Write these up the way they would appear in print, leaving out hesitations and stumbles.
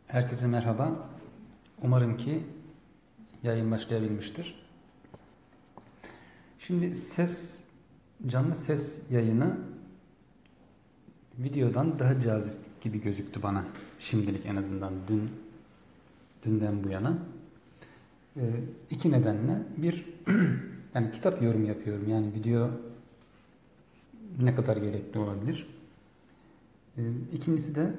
Herkese merhaba. Umarım ki yayın başlayabilmiştir. Şimdi canlı ses yayını videodan daha cazip gibi gözüktü bana. Şimdilik en azından dünden bu yana. İki nedenle. Bir, yani kitap yorum yapıyorum. Yani video ne kadar gerekli olabilir? İkincisi de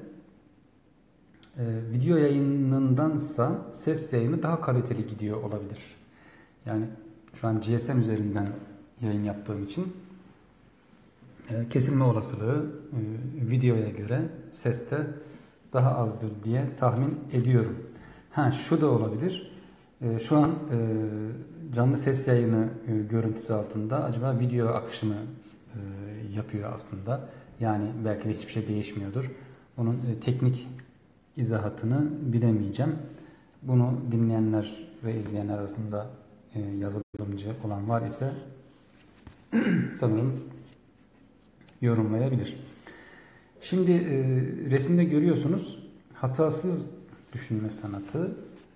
video yayınındansa ses yayını daha kaliteli gidiyor olabilir. Yani şu an GSM üzerinden yayın yaptığım için kesilme olasılığı videoya göre seste daha azdır diye tahmin ediyorum. Şu da olabilir. Şu an canlı ses yayını görüntüsü altında acaba video akışı mı yapıyor aslında? Yani belki de hiçbir şey değişmiyordur. Onun teknik izahatını bilemeyeceğim. Bunu dinleyenler ve izleyenler arasında yazılımcı olan var ise sanırım yorumlayabilir. Şimdi resimde görüyorsunuz hatasız düşünme sanatı.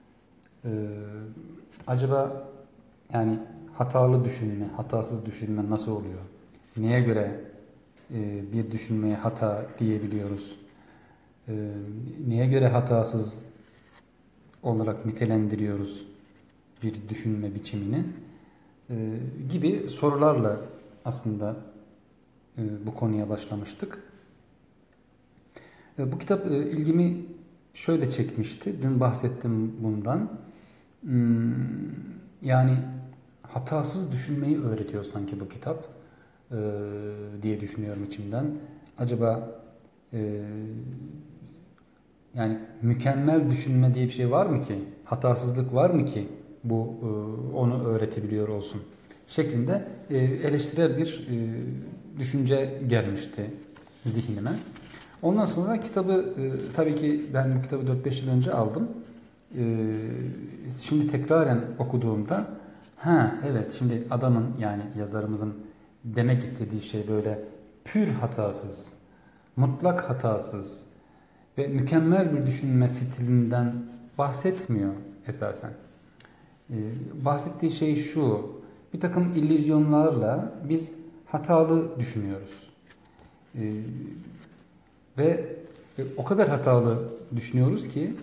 Acaba yani hatalı düşünme, hatasız düşünme nasıl oluyor? Neye göre bir düşünmeye hata diyebiliyoruz? Neye göre hatasız olarak nitelendiriyoruz bir düşünme biçimini gibi sorularla aslında bu konuya başlamıştık. Bu kitap ilgimi şöyle çekmişti. Dün bahsettim bundan. Yani hatasız düşünmeyi öğretiyor sanki bu kitap diye düşünüyorum içimden. Acaba yani mükemmel düşünme diye bir şey var mı ki? Hatasızlık var mı ki bu onu öğretebiliyor olsun? Şeklinde eleştirel bir düşünce gelmişti zihnime. Ondan sonra kitabı tabii ki ben bu kitabı 4-5 yıl önce aldım. Şimdi tekraren okuduğumda evet şimdi adamın yani yazarımızın demek istediği şey böyle pür hatasız, mutlak hatasız ve mükemmel bir düşünme stilinden bahsetmiyor esasen. Bahsettiği şey şu, bir takım illüzyonlarla biz hatalı düşünüyoruz. Ve o kadar hatalı düşünüyoruz ki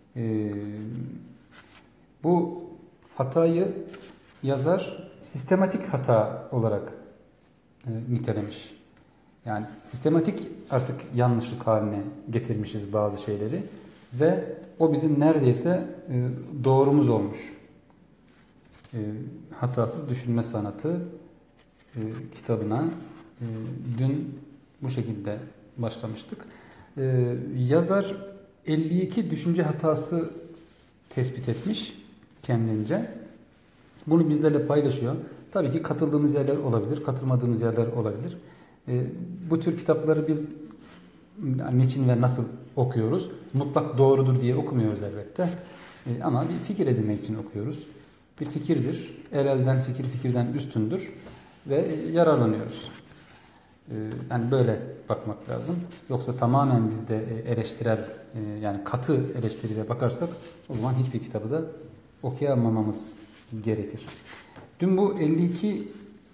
bu hatayı yazar sistematik hata olarak nitelemiş. Yani sistematik artık yanlışlık haline getirmişiz bazı şeyleri ve o bizim neredeyse doğrumuz olmuş. Hatasız Düşünme Sanatı kitabına dün bu şekilde başlamıştık. Yazar 52 düşünce hatası tespit etmiş kendince. Bunu bizlerle paylaşıyor. Tabii ki katıldığımız yerler olabilir, katılmadığımız yerler olabilir. Bu tür kitapları biz niçin ve nasıl okuyoruz? Mutlak doğrudur diye okumuyoruz elbette. Ama bir fikir edinmek için okuyoruz. Bir fikirdir. Elden fikir fikirden üstündür. Ve yararlanıyoruz. Yani böyle bakmak lazım. Yoksa tamamen bizde eleştirel yani katı eleştiriyle bakarsak o zaman hiçbir kitabı da okuyamamamız gerekir. Dün bu 52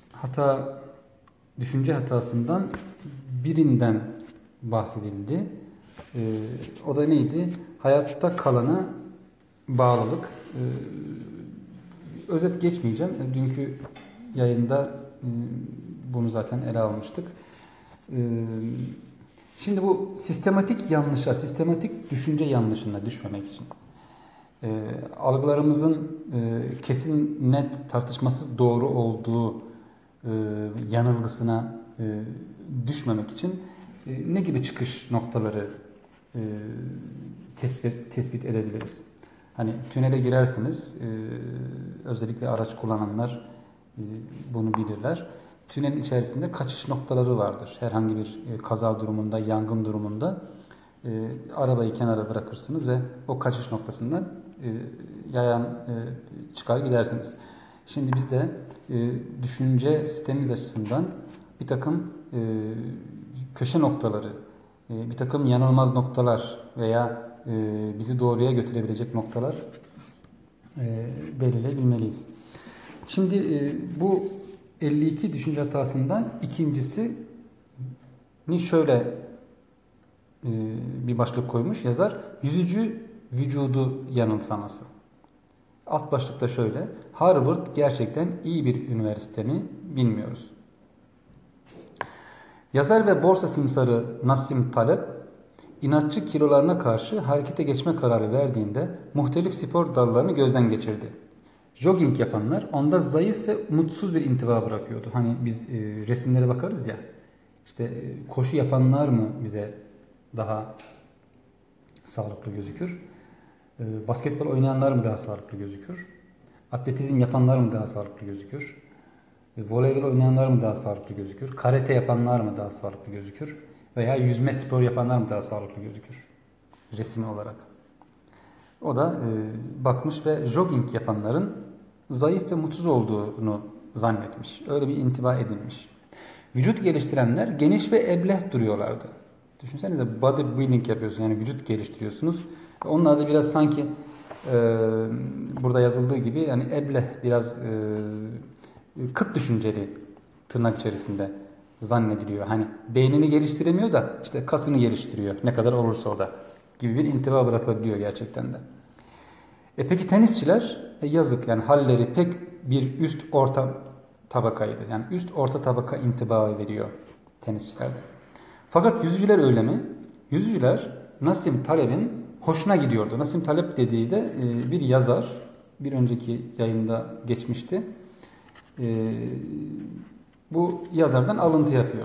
düşünce hatasından birinden bahsedildi. O da neydi? Hayatta kalana bağlılık. Özet geçmeyeceğim. Dünkü yayında bunu zaten ele almıştık. Şimdi bu sistematik yanlışa, sistematik düşünce yanlışına düşmemek için algılarımızın kesin, net, tartışmasız doğru olduğu yanılgısına düşmemek için ne gibi çıkış noktaları tespit edebiliriz? Hani tünele girersiniz, özellikle araç kullananlar bunu bilirler. Tünelin içerisinde kaçış noktaları vardır. Herhangi bir kaza durumunda, yangın durumunda arabayı kenara bırakırsınız ve o kaçış noktasından yayan çıkar gidersiniz. Şimdi biz de düşünce sistemimiz açısından bir takım köşe noktaları, bir takım yanılmaz noktalar veya bizi doğruya götürebilecek noktalar belirleyebilmeliyiz. Şimdi bu 52 düşünce hatasından ikincisini şöyle bir başlık koymuş yazar. Yüzücü vücudu yanılsaması. Alt başlıkta şöyle. Harvard gerçekten iyi bir üniversite mi bilmiyoruz. Yazar ve borsa simsarı Nassim Taleb, inatçı kilolarına karşı harekete geçme kararı verdiğinde muhtelif spor dallarını gözden geçirdi. Jogging yapanlar onda zayıf ve mutsuz bir intiba bırakıyordu. Hani biz resimlere bakarız ya, işte koşu yapanlar mı bize daha sağlıklı gözükür? Basketbol oynayanlar mı daha sağlıklı gözükür? Atletizm yapanlar mı daha sağlıklı gözükür? Voleybol oynayanlar mı daha sağlıklı gözükür? Karate yapanlar mı daha sağlıklı gözükür? Veya yüzme spor yapanlar mı daha sağlıklı gözükür? Resmi olarak. O da bakmış ve jogging yapanların zayıf ve mutsuz olduğunu zannetmiş. Öyle bir intiba edinmiş. Vücut geliştirenler geniş ve ebleh duruyorlardı. Düşünsenize, bodybuilding yapıyorsunuz, yani vücut geliştiriyorsunuz. Onlar da biraz sanki burada yazıldığı gibi yani ebleh, biraz kıt düşünceli tırnak içerisinde zannediliyor. Hani beynini geliştiremiyor da işte kasını geliştiriyor. Ne kadar olursa o da gibi bir intiba bırakabiliyor gerçekten de. Peki tenisçiler yazık, yani halleri pek bir üst orta tabakaydı. Yani üst orta tabaka intiba veriyor tenisçilerde. Fakat yüzücüler öyle mi? Yüzücüler Nassim Taleb'in hoşuna gidiyordu. Nassim Taleb dediği de bir yazar. Bir önceki yayında geçmişti. Bu yazardan alıntı yapıyor.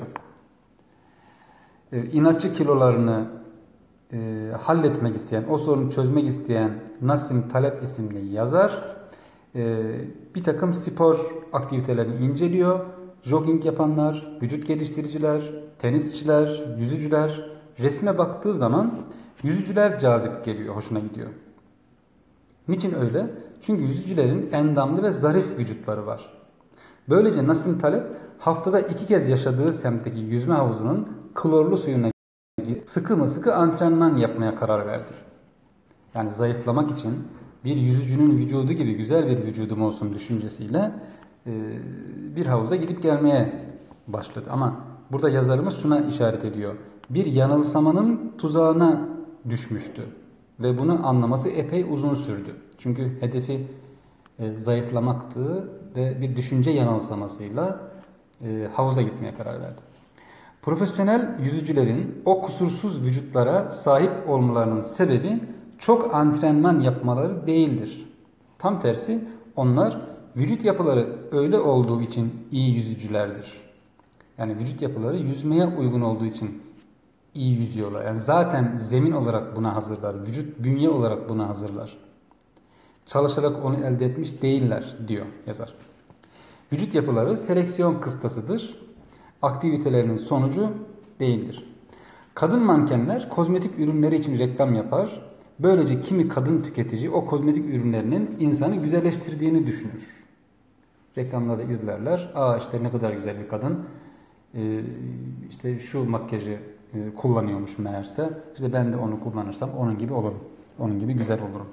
İnatçı kilolarını halletmek isteyen, o sorunu çözmek isteyen Nassim Taleb isimli yazar bir takım spor aktivitelerini inceliyor. Jogging yapanlar, vücut geliştiriciler, tenisçiler, yüzücüler, resme baktığı zaman yüzücüler cazip geliyor, hoşuna gidiyor. Niçin öyle? Çünkü yüzücülerin endamlı ve zarif vücutları var. Böylece Nassim Taleb haftada 2 kez yaşadığı semtteki yüzme havuzunun klorlu suyuna sıkı mı sıkı antrenman yapmaya karar verdi. Yani zayıflamak için bir yüzücünün vücudu gibi güzel bir vücudum olsun düşüncesiyle bir havuza gidip gelmeye başladı. Ama burada yazarımız şuna işaret ediyor. Bir yanılsamanın tuzağına düşmüştü. Ve bunu anlaması epey uzun sürdü. Çünkü hedefi zayıflamaktı ve bir düşünce yanılsamasıyla havuza gitmeye karar verdi. Profesyonel yüzücülerin o kusursuz vücutlara sahip olmalarının sebebi çok antrenman yapmaları değildir. Tam tersi, onlar vücut yapıları öyle olduğu için iyi yüzücülerdir. Yani vücut yapıları yüzmeye uygun olduğu için iyi yüzüyorlar. Yani zaten zemin olarak buna hazırlar. Vücut bünye olarak buna hazırlar. Çalışarak onu elde etmiş değiller diyor yazar. Vücut yapıları seleksiyon kıstasıdır. Aktivitelerinin sonucu değildir. Kadın mankenler kozmetik ürünleri için reklam yapar. Böylece kimi kadın tüketici o kozmetik ürünlerinin insanı güzelleştirdiğini düşünür. Reklamlarda izlerler. Aa işte ne kadar güzel bir kadın. İşte şu makyajı kullanıyormuş meğerse. İşte ben de onu kullanırsam onun gibi olurum. Onun gibi güzel olurum.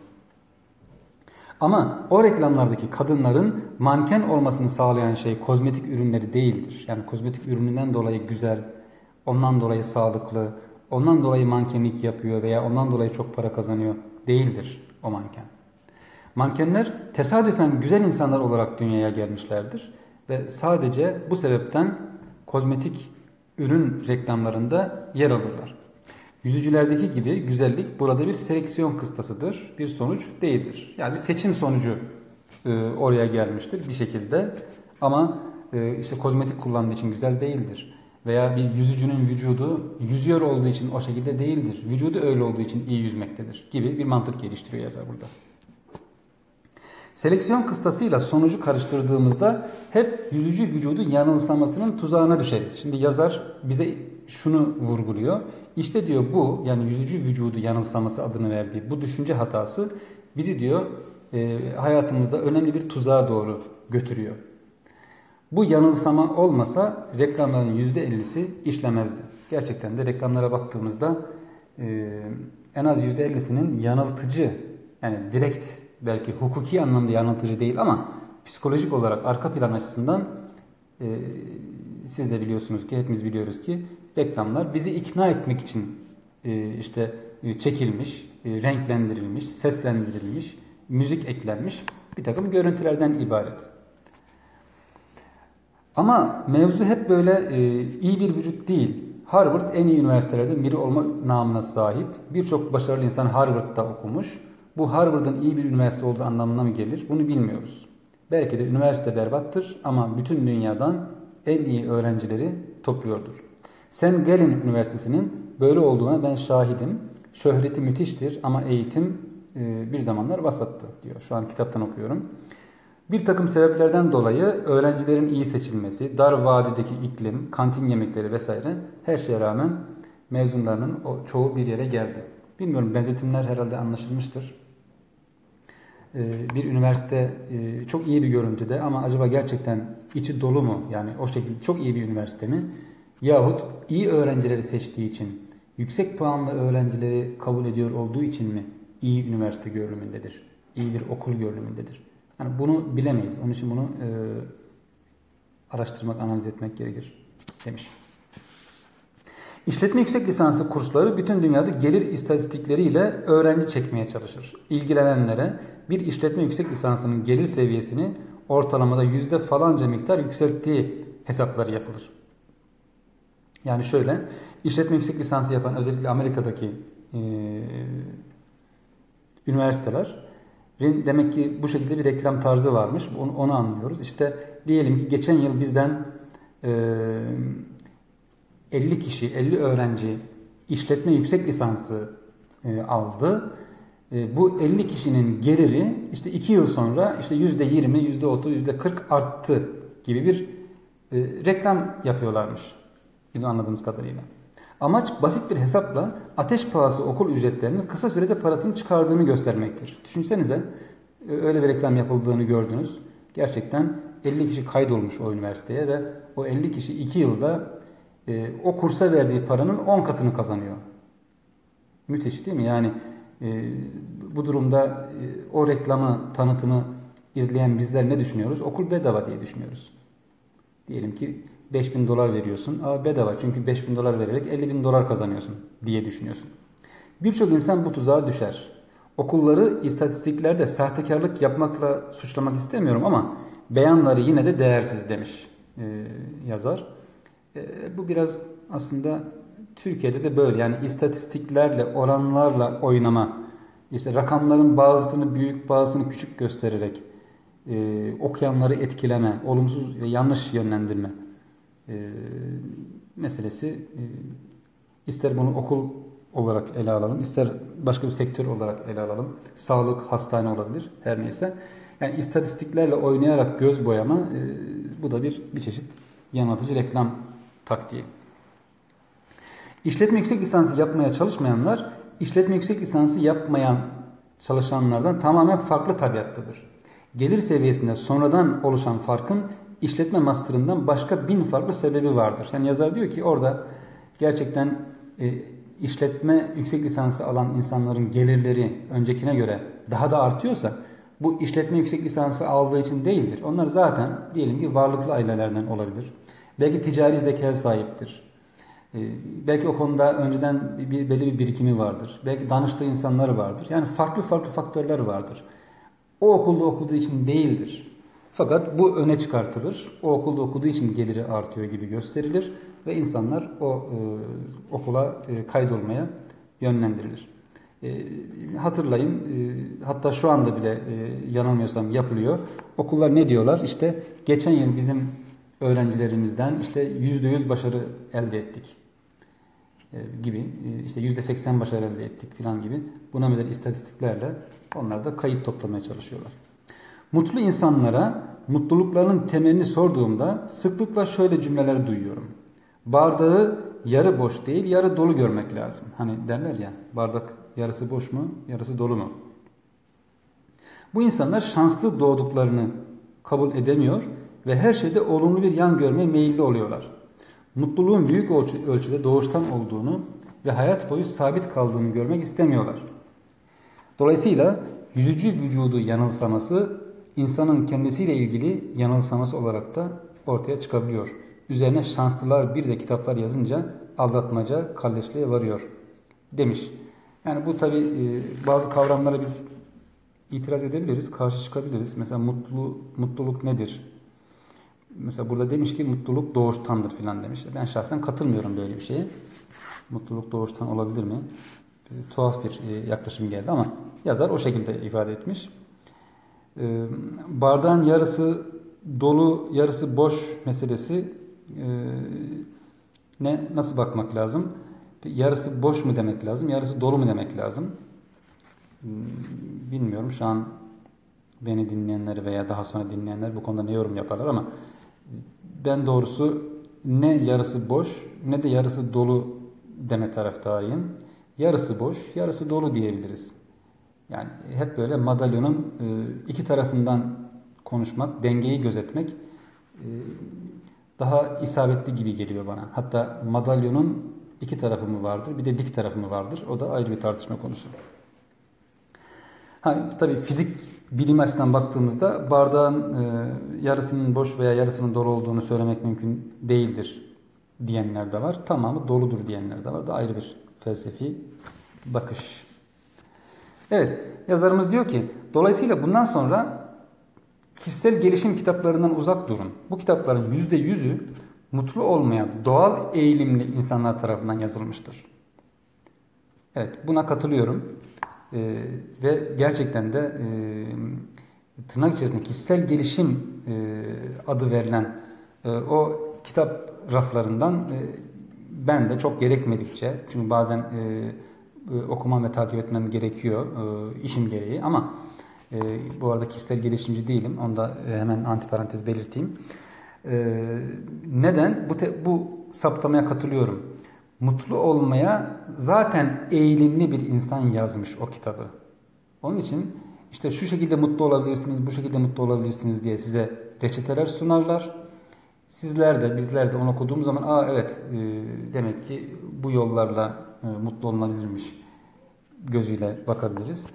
Ama o reklamlardaki kadınların manken olmasını sağlayan şey kozmetik ürünleri değildir. Yani kozmetik ürününden dolayı güzel, ondan dolayı sağlıklı, ondan dolayı mankenlik yapıyor veya ondan dolayı çok para kazanıyor değildir o manken. Mankenler tesadüfen güzel insanlar olarak dünyaya gelmişlerdir ve sadece bu sebepten kozmetik ürün reklamlarında yer alırlar. Yüzücülerdeki gibi güzellik burada bir seleksiyon kıstasıdır, bir sonuç değildir. Yani bir seçim sonucu oraya gelmiştir bir şekilde ama işte kozmetik kullandığı için güzel değildir. Veya bir yüzücünün vücudu yüzüyor olduğu için o şekilde değildir. Vücudu öyle olduğu için iyi yüzmektedir gibi bir mantık geliştiriyor yazar burada. Seleksiyon kıstasıyla sonucu karıştırdığımızda hep yüzücü vücudu yanılsamasının tuzağına düşeriz. Şimdi yazar bize şunu vurguluyor. İşte diyor bu, yani yüzücü vücudu yanılsaması adını verdiği bu düşünce hatası bizi diyor hayatımızda önemli bir tuzağa doğru götürüyor. Bu yanılsama olmasa reklamların %50'si işlemezdi. Gerçekten de reklamlara baktığımızda en az %50'sinin yanıltıcı, yani direkt belki hukuki anlamda yanıltıcı değil ama psikolojik olarak arka plan açısından siz de biliyorsunuz ki, hepimiz biliyoruz ki reklamlar bizi ikna etmek için işte çekilmiş, renklendirilmiş, seslendirilmiş, müzik eklenmiş bir takım görüntülerden ibaret. Ama mevzu hep böyle iyi bir vücut değil. Harvard en iyi üniversitelerden biri olma namına sahip. Birçok başarılı insan Harvard'da okumuş. Bu Harvard'ın iyi bir üniversite olduğu anlamına mı gelir? Bunu bilmiyoruz. Belki de üniversite berbattır ama bütün dünyadan en iyi öğrencileri topluyordur. St. Gallen Üniversitesi'nin böyle olduğuna ben şahidim. Şöhreti müthiştir ama eğitim bir zamanlar vasattı diyor. Şu an kitaptan okuyorum. Bir takım sebeplerden dolayı öğrencilerin iyi seçilmesi, dar vadideki iklim, kantin yemekleri vesaire her şeye rağmen mezunlarının çoğu bir yere geldi. Bilmiyorum, benzetimler herhalde anlaşılmıştır. Bir üniversite çok iyi bir görüntüde ama acaba gerçekten içi dolu mu? Yani o şekilde çok iyi bir üniversite mi? Yahut iyi öğrencileri seçtiği için, yüksek puanlı öğrencileri kabul ediyor olduğu için mi iyi üniversite görünümündedir? İyi bir okul görünümündedir? Yani bunu bilemeyiz. Onun için bunu araştırmak, analiz etmek gerekir demiş. İşletme yüksek lisansı kursları bütün dünyada gelir istatistikleriyle öğrenci çekmeye çalışır. İlgilenenlere bir işletme yüksek lisansının gelir seviyesini ortalamada yüzde falanca miktar yükselttiği hesapları yapılır. Yani şöyle, işletme yüksek lisansı yapan özellikle Amerika'daki üniversiteler demek ki bu şekilde bir reklam tarzı varmış. Onu anlıyoruz. İşte diyelim ki geçen yıl bizden 50 kişi, 50 öğrenci işletme yüksek lisansı aldı. Bu 50 kişinin geliri işte 2 yıl sonra işte %20, %30, %40 arttı gibi bir reklam yapıyorlarmış bizim anladığımız kadarıyla. Amaç basit bir hesapla ateş pahası okul ücretlerinin kısa sürede parasını çıkardığını göstermektir. Düşünsenize, öyle bir reklam yapıldığını gördünüz. Gerçekten 50 kişi kaydolmuş o üniversiteye ve o 50 kişi 2 yılda o kursa verdiği paranın 10 katını kazanıyor. Müthiş değil mi? Yani bu durumda o reklamı, tanıtımı izleyen bizler ne düşünüyoruz? Okul bedava diye düşünüyoruz. Diyelim ki $5.000 veriyorsun. Bedava, çünkü $5.000 vererek $50.000 kazanıyorsun diye düşünüyorsun. Birçok insan bu tuzağa düşer. Okulları istatistiklerde sahtekarlık yapmakla suçlamak istemiyorum ama beyanları yine de değersiz demiş yazar. Bu biraz aslında Türkiye'de de böyle. Yani istatistiklerle, oranlarla oynama, işte rakamların bazısını büyük, bazısını küçük göstererek okuyanları etkileme, olumsuz ve yanlış yönlendirme meselesi. İster bunu okul olarak ele alalım, ister başka bir sektör olarak ele alalım. Sağlık, hastane olabilir, her neyse. Yani istatistiklerle oynayarak göz boyama, bu da bir çeşit yanıltıcı reklam taktiği. İşletme yüksek lisansı yapmaya çalışmayanlar, işletme yüksek lisansı yapmayan çalışanlardan tamamen farklı tabiattadır. Gelir seviyesinde sonradan oluşan farkın işletme master'ından başka 1000 farklı sebebi vardır. Yani yazar diyor ki orada gerçekten işletme yüksek lisansı alan insanların gelirleri öncekine göre daha da artıyorsa bu işletme yüksek lisansı aldığı için değildir. Onlar zaten diyelim ki varlıklı ailelerden olabilir. Belki ticari zekaya sahiptir. Belki o konuda önceden belli bir birikimi vardır. Belki danıştığı insanlar vardır. Yani farklı farklı faktörler vardır. O okulda okuduğu için değildir. Fakat bu öne çıkartılır. O okulda okuduğu için geliri artıyor gibi gösterilir ve insanlar o okula kaydolmaya yönlendirilir. Hatırlayın, hatta şu anda bile yanılmıyorsam yapılıyor. Okullar ne diyorlar? İşte geçen yıl bizim öğrencilerimizden işte %100 başarı elde ettik gibi, işte %80 başarı elde ettik falan gibi. Buna benzer istatistiklerle onlar da kayıt toplamaya çalışıyorlar. Mutlu insanlara mutluluklarının temelini sorduğumda sıklıkla şöyle cümleler duyuyorum. Bardağı yarı boş değil, yarı dolu görmek lazım. Hani derler ya, bardak yarısı boş mu, yarısı dolu mu? Bu insanlar şanslı doğduklarını kabul edemiyor ve her şeyde olumlu bir yan görmeye meyilli oluyorlar. Mutluluğun büyük ölçüde doğuştan olduğunu ve hayat boyu sabit kaldığını görmek istemiyorlar. Dolayısıyla yüzücü vücudu yanılsaması insanın kendisiyle ilgili yanılsaması olarak da ortaya çıkabiliyor. Üzerine şanslılar bir de kitaplar yazınca aldatmaca, kalleşliğe varıyor demiş. Yani bu tabi bazı kavramlara biz itiraz edebiliriz, karşı çıkabiliriz. Mesela mutluluk nedir? Mesela burada demiş ki mutluluk doğuştandır filan demiş. Ben şahsen katılmıyorum böyle bir şeye. Mutluluk doğuştan olabilir mi? Tuhaf bir yaklaşım geldi ama yazar o şekilde ifade etmiş. Bardağın yarısı dolu, yarısı boş meselesi nasıl bakmak lazım? Yarısı boş mu demek lazım, yarısı dolu mu demek lazım? Bilmiyorum. Şu an beni dinleyenler veya daha sonra dinleyenler bu konuda ne yorum yaparlar ama ben doğrusu ne yarısı boş ne de yarısı dolu deme taraftarıyım. Yarısı boş, yarısı dolu diyebiliriz. Yani hep böyle madalyonun iki tarafından konuşmak, dengeyi gözetmek daha isabetli gibi geliyor bana. Hatta madalyonun iki tarafı mı vardır, bir de dik tarafı mı vardır? O da ayrı bir tartışma konusu. Tabii fizik bilim açısından baktığımızda bardağın yarısının boş veya yarısının dolu olduğunu söylemek mümkün değildir diyenler de var. Tamamı doludur diyenler de var. Da ayrı bir felsefi bakış. Evet, yazarımız diyor ki, dolayısıyla bundan sonra kişisel gelişim kitaplarından uzak durun. Bu kitapların %100'ü mutlu olmayan doğal eğilimli insanlar tarafından yazılmıştır. Evet, buna katılıyorum. Ve gerçekten de tırnak içerisinde kişisel gelişim adı verilen o kitap raflarından ben de çok gerekmedikçe, çünkü bazen okumam ve takip etmem gerekiyor işim gereği ama bu arada kişisel gelişimci değilim. Onu da hemen antiparantez belirteyim. Neden? Bu saptamaya katılıyorum. Mutlu olmaya zaten eğilimli bir insan yazmış o kitabı. Onun için işte şu şekilde mutlu olabilirsiniz, bu şekilde mutlu olabilirsiniz diye size reçeteler sunarlar. Sizler de, bizler de onu okuduğumuz zaman evet demek ki bu yollarla mutlu olunabilirmiş gözüyle bakabiliriz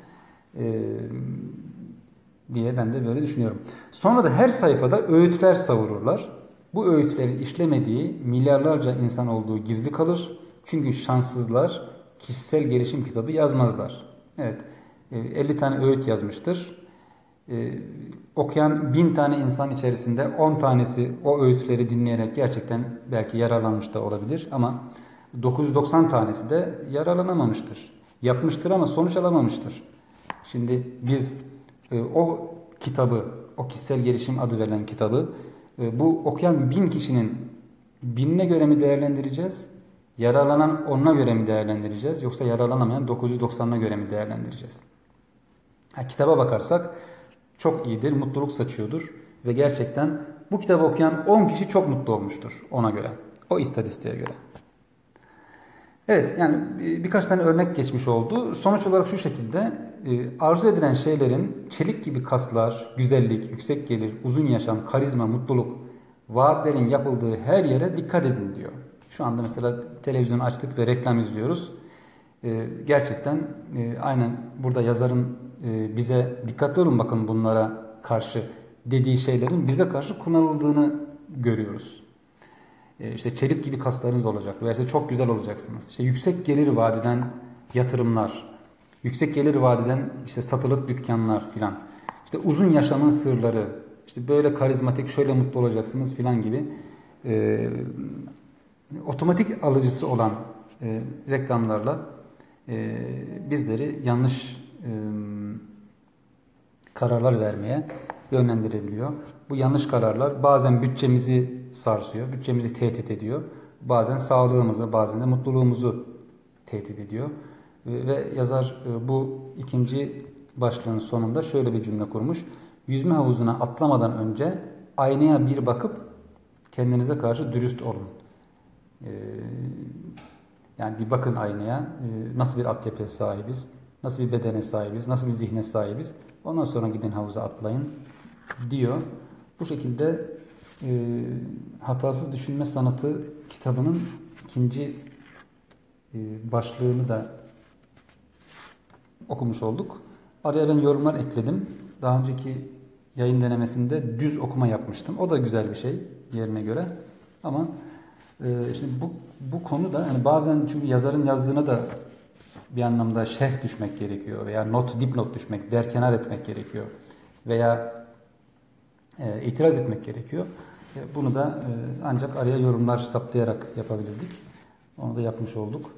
diye ben de böyle düşünüyorum. Sonra da her sayfada öğütler savururlar. Bu öğütleri işlemediği milyarlarca insan olduğu gizli kalır. Çünkü şanssızlar kişisel gelişim kitabı yazmazlar. Evet, 50 tane öğüt yazmıştır. Okuyan 1000 tane insan içerisinde 10 tanesi o öğütleri dinleyerek gerçekten belki yararlanmış da olabilir. Ama 990 tanesi de yararlanamamıştır. Yapmıştır ama sonuç alamamıştır. Şimdi biz o kitabı, o kişisel gelişim adı verilen kitabı bu okuyan 1000 kişinin 1000'ine göre mi değerlendireceğiz? Yararlanan 10'una göre mi değerlendireceğiz? Yoksa yararlanamayan 990'ına göre mi değerlendireceğiz? Kitaba bakarsak çok iyidir, mutluluk saçıyordur ve gerçekten bu kitabı okuyan 10 kişi çok mutlu olmuştur ona göre. O istatistiğe göre. Evet, yani birkaç tane örnek geçmiş oldu. Sonuç olarak şu şekilde arzu edilen şeylerin çelik gibi kaslar, güzellik, yüksek gelir, uzun yaşam, karizma, mutluluk, vaatlerin yapıldığı her yere dikkat edin diyor. Şu anda mesela televizyonu açtık ve reklam izliyoruz. Gerçekten aynen burada yazarın bize dikkatli olun bakın bunlara karşı dediği şeylerin bize karşı kullanıldığını görüyoruz. İşte çelik gibi kaslarınız olacak veya işte çok güzel olacaksınız. İşte yüksek gelir vadeden yatırımlar, yüksek gelir vadeden işte satılık dükkanlar filan. İşte uzun yaşamın sırları, işte böyle karizmatik, şöyle mutlu olacaksınız filan gibi otomatik alıcısı olan reklamlarla bizleri yanlış kararlar vermeye yönlendirebiliyor. Bu yanlış kararlar bazen bütçemizi sarsıyor, bütçemizi tehdit ediyor. Bazen sağlığımızı, bazen de mutluluğumuzu tehdit ediyor. Ve yazar bu ikinci başlığın sonunda şöyle bir cümle kurmuş. Yüzme havuzuna atlamadan önce aynaya bir bakıp kendinize karşı dürüst olun. Yani bir bakın aynaya, nasıl bir altyapıya sahibiz, nasıl bir bedene sahibiz, nasıl bir zihne sahibiz. Ondan sonra gidin havuza atlayın diyor. Bu şekilde Hatasız Düşünme Sanatı kitabının ikinci başlığını da okumuş olduk. Araya ben yorumlar ekledim. Daha önceki yayın denemesinde düz okuma yapmıştım. O da güzel bir şey yerine göre. Ama şimdi bu konu da yani bazen çünkü yazarın yazdığına da bir anlamda şerh düşmek gerekiyor veya dipnot düşmek, derkenar etmek gerekiyor veya itiraz etmek gerekiyor. Bunu da ancak araya yorumlar saptayarak yapabilirdik. Onu da yapmış olduk.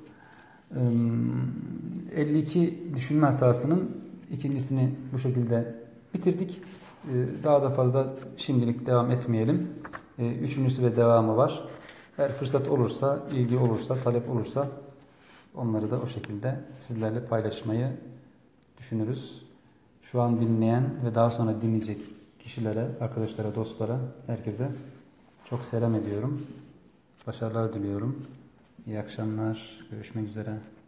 52 düşünme hatasının ikincisini bu şekilde bitirdik. Daha da fazla şimdilik devam etmeyelim. Üçüncüsü ve devamı var. Eğer fırsat olursa, ilgi olursa, talep olursa onları da o şekilde sizlerle paylaşmayı düşünürüz. Şu an dinleyen ve daha sonra dinleyecek kişilere, arkadaşlara, dostlara, herkese çok selam ediyorum. Başarılar diliyorum. İyi akşamlar. Görüşmek üzere.